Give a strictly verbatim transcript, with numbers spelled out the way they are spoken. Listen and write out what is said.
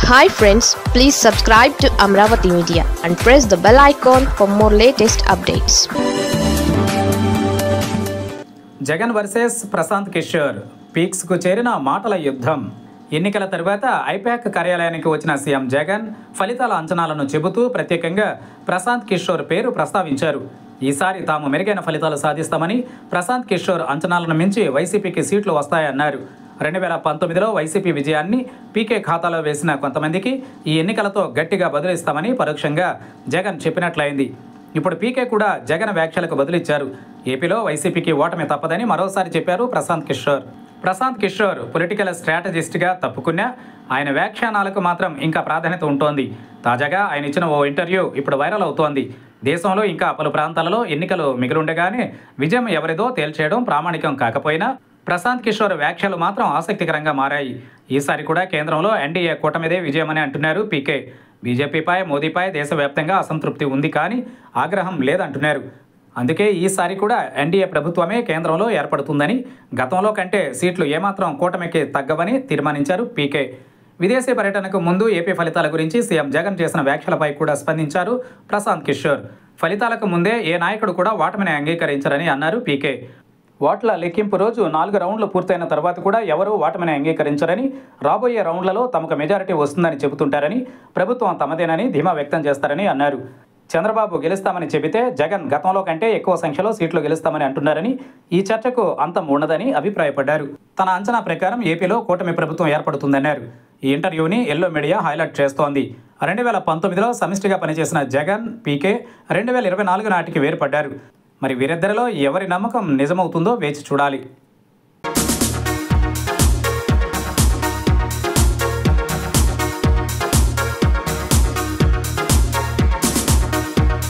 Hi friends, please subscribe to Amravati Media and press the bell icon for more latest updates. Jagan versus Prashant Kishor పీక్స్కు చేరిన మాటల యుద్ధం. ఎన్నికల తర్వాత ఐపాక్ కార్యాలయానికి వచ్చిన సీఎం జగన్ ఫలితాల అంచనాలను చెబుతూ ప్రత్యేకంగా ప్రశాంత్ కిషోర్ పేరు ప్రస్తావించారు. ఈసారి తాము మెరుగైన ఫలితాలు సాధిస్తామని, ప్రశాంత్ కిషోర్ అంచనాలను మించి వైసీపీకి సీట్లు వస్తాయన్నారు. రెండు వేల పంతొమ్మిదిలో వైసీపీ విజయాన్ని పీకే ఖాతాలో వేసిన కొంతమందికి ఈ ఎన్నికలతో గట్టిగా బదులిస్తామని పరోక్షంగా జగన్ చెప్పినట్లయింది. ఇప్పుడు పీకే కూడా జగన్ వ్యాఖ్యలకు బదులిచ్చారు. ఏపీలో వైసీపీకి ఓటమి తప్పదని మరోసారి చెప్పారు ప్రశాంత్ కిషోర్. ప్రశాంత్ కిషోర్ పొలిటికల్ స్ట్రాటజిస్ట్గా తప్పుకున్నా ఆయన వ్యాఖ్యానాలకు మాత్రం ఇంకా ప్రాధాన్యత ఉంటోంది. తాజాగా ఆయన ఇచ్చిన ఓ ఇంటర్వ్యూ ఇప్పుడు వైరల్ అవుతోంది. దేశంలో ఇంకా పలు ప్రాంతాలలో ఎన్నికలు మిగిలుండగానే విజయం ఎవరిదో తేల్చేయడం ప్రామాణికం కాకపోయినా ప్రశాంత్ కిషోర్ వ్యాఖ్యలు మాత్రం ఆసక్తికరంగా మారాయి. ఈసారి కూడా కేంద్రంలో ఎన్డీఏ కూటమిదే విజయమని అంటున్నారు పీకే. బీజేపీపై, మోదీపై దేశవ్యాప్తంగా అసంతృప్తి ఉంది, కానీ ఆగ్రహం లేదంటున్నారు. అందుకే ఈసారి కూడా ఎన్డీఏ ప్రభుత్వమే కేంద్రంలో ఏర్పడుతుందని, గతంలో కంటే సీట్లు ఏమాత్రం కూటమికి తగ్గవని తీర్మానించారు పీకే. విదేశీ పర్యటనకు ముందు ఏపీ ఫలితాల గురించి సీఎం జగన్ చేసిన వ్యాఖ్యలపై కూడా స్పందించారు ప్రశాంత్ కిషోర్. ఫలితాలకు ముందే ఏ నాయకుడు కూడా ఓటమిని అంగీకరించరని అన్నారు పీకే. ఓట్ల లెక్కింపు రోజు నాలుగు రౌండ్లు పూర్తయిన తర్వాత కూడా ఎవరూ ఓటమిని అంగీకరించరని, రాబోయే రౌండ్లలో తమకు మెజారిటీ వస్తుందని చెబుతుంటారని, ప్రభుత్వం తమదేనని ధీమా వ్యక్తం చేస్తారని అన్నారు. చంద్రబాబు గెలుస్తామని చెబితే జగన్ గతంలో కంటే ఎక్కువ సంఖ్యలో సీట్లు గెలుస్తామని అంటున్నారని, ఈ చర్చకు అంతం ఉండదని అభిప్రాయపడ్డారు. తన అంచనా ప్రకారం ఏపీలో కూటమి ప్రభుత్వం ఏర్పడుతుందన్నారు. ఈ ఇంటర్వ్యూని ఎల్లో మీడియా హైలైట్ చేస్తోంది. రెండు వేల పంతొమ్మిదిలో సమిష్టిగా పనిచేసిన జగన్, పీకే రెండు వేల ఇరవై నాలుగు నాటికి వేరుపడ్డారు. మరి వీరిద్దరిలో ఎవరి నమ్మకం నిజమవుతుందో వేచి చూడాలి.